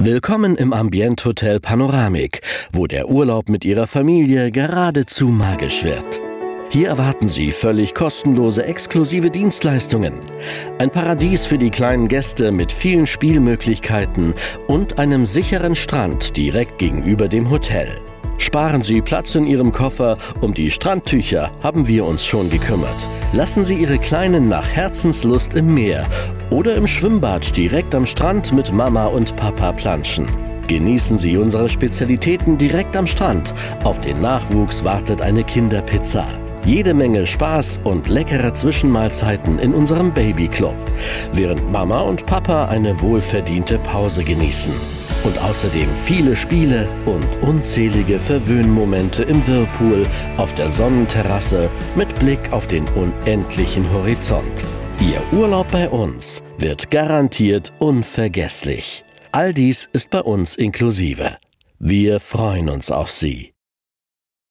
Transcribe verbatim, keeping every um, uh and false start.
Willkommen im Ambient Hotel Panoramik, wo der Urlaub mit Ihrer Familie geradezu magisch wird. Hier erwarten Sie völlig kostenlose exklusive Dienstleistungen. Ein Paradies für die kleinen Gäste mit vielen Spielmöglichkeiten und einem sicheren Strand direkt gegenüber dem Hotel. Sparen Sie Platz in Ihrem Koffer, um die Strandtücher haben wir uns schon gekümmert. Lassen Sie Ihre Kleinen nach Herzenslust im Meer oder im Schwimmbad direkt am Strand mit Mama und Papa planschen. Genießen Sie unsere Spezialitäten direkt am Strand. Auf den Nachwuchs wartet eine Kinderpizza. Jede Menge Spaß und leckere Zwischenmahlzeiten in unserem Babyclub, während Mama und Papa eine wohlverdiente Pause genießen. Und außerdem viele Spiele und unzählige Verwöhnmomente im Whirlpool auf der Sonnenterrasse mit Blick auf den unendlichen Horizont. Ihr Urlaub bei uns wird garantiert unvergesslich. All dies ist bei uns inklusive. Wir freuen uns auf Sie.